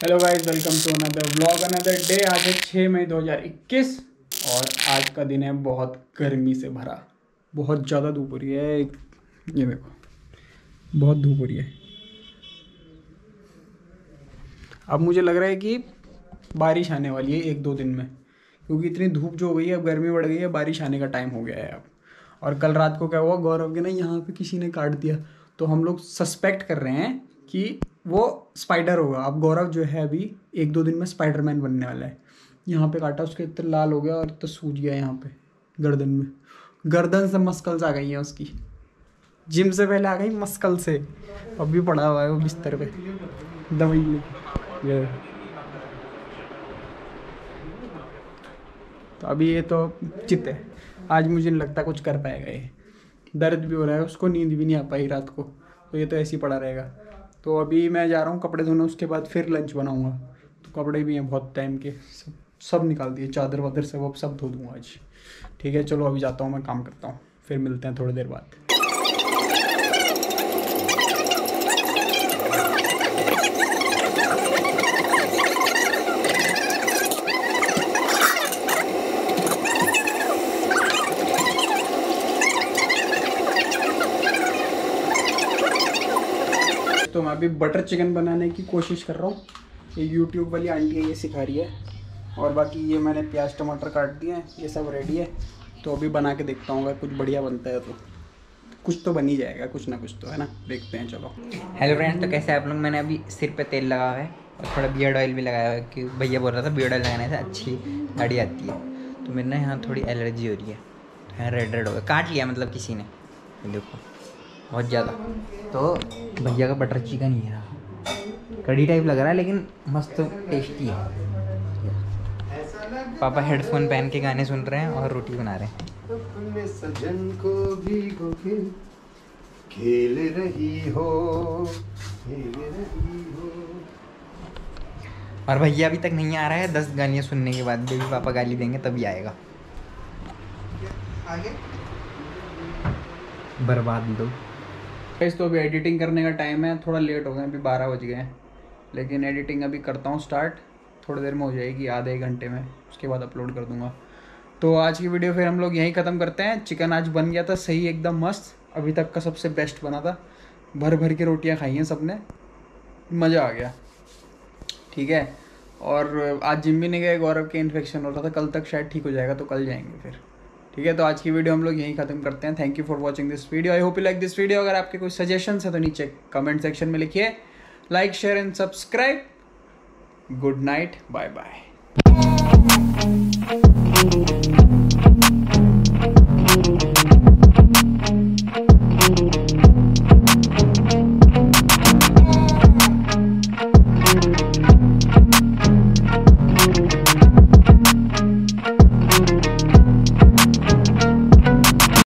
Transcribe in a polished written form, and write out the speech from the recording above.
Hello guys, welcome to another vlog another day. आज है 6 मई 2021 और आज का दिन है बहुत गर्मी से भरा। बहुत ज़्यादा धूप हो रही है। ये देखो, बहुत धूप हो रही है। अब मुझे लग रहा है कि बारिश आने वाली है 1-2 दिन में, क्योंकि इतनी धूप जो हो गई है, अब गर्मी बढ़ गई है, बारिश आने का टाइम हो गया है अब। और कल रात को क्या हुआ, गौरव के ना यहाँ पे किसी ने काट दिया, तो हम लोग सस्पेक्ट कर रहे हैं कि वो स्पाइडर होगा। अब गौरव जो है अभी 1-2 दिन में स्पाइडरमैन बनने वाला है। यहाँ पे काटा, उसके इतना लाल हो गया और इतना सूज गया यहाँ पे गर्दन में। गर्दन से मस्कल्स आ गई हैं उसकी। जिम से पहले आ गई मस्कल से, अब भी पड़ा हुआ है वो बिस्तर पे दवाई ले। तो अभी ये तो चित है, आज मुझे नहीं लगता कुछ कर पाएगा ये। दर्द भी हो रहा है उसको, नींद भी नहीं आ पाई रात को, तो ये तो ऐसे ही पड़ा रहेगा। तो अभी मैं जा रहा हूँ कपड़े धोने, उसके बाद फिर लंच बनाऊँगा। तो कपड़े भी हैं बहुत टाइम के, सब निकाल दिए, चादर वादर से वो सब धो दूँगा आज। ठीक है, चलो अभी जाता हूँ, मैं काम करता हूँ, फिर मिलते हैं थोड़ी देर बाद। तो मैं अभी बटर चिकन बनाने की कोशिश कर रहा हूँ। ये यूट्यूब वाली आंटी है, ये सिखा रही है। और बाकी ये मैंने प्याज टमाटर काट दिए हैं, ये सब रेडी है। तो अभी बना के देखता हूँ, अगर कुछ बढ़िया बनता है तो कुछ तो बन ही जाएगा, कुछ ना कुछ तो, है ना। देखते हैं, चलो। हेलो फ्रेंड्स, तो कैसे आप लोग। मैंने अभी सिर पे तेल लगा हुआ है और थोड़ा बियर्ड ऑयल भी लगाया हुआ है, कि भैया बोल रहा था बियर्ड ऑयल लगाने से अच्छी दाढ़ी आती है। तो मेरे ना यहाँ थोड़ी एलर्जी हो रही है, तो यहाँ रेड रेड हो गया, काट लिया मतलब किसी ने, देखो बहुत ज़्यादा। तो भैया का बटर चिकन ही रहा, कड़ी टाइप लग रहा है लेकिन मस्त टेस्टी है। पापा हेडफोन पहन के गाने सुन रहे हैं और रोटी बना रहे हैं। अपने सजन को भी खेल रही हो। और भैया अभी तक नहीं आ रहा है, 10 गालियाँ सुनने के बाद बेबी पापा गाली देंगे तभी आएगा। आगे बर्बाद दो। तो अभी एडिटिंग करने का टाइम है, थोड़ा लेट हो गए, अभी 12 बज गए हैं, लेकिन एडिटिंग अभी करता हूँ स्टार्ट। थोड़ी देर में हो जाएगी, आधे 1 घंटे में, उसके बाद अपलोड कर दूँगा। तो आज की वीडियो फिर हम लोग यहीं ख़त्म करते हैं। चिकन आज बन गया था सही, एकदम मस्त, अभी तक का सबसे बेस्ट बना था। भर भर के रोटियां खाई हैं सबने, मज़ा आ गया। ठीक है, और आज जिम भी नहीं गए, गौरव के इन्फेक्शन हो रहा था, कल तक शायद ठीक हो जाएगा, तो कल जाएंगे फिर। ठीक है, तो आज की वीडियो हम लोग यहीं ख़त्म करते हैं। Thank you for watching this video, I hope you like this video. अगर आपके कोई सजेशंस है तो नीचे कमेंट सेक्शन में लिखिए। Like, share and subscribe. Good night, bye bye.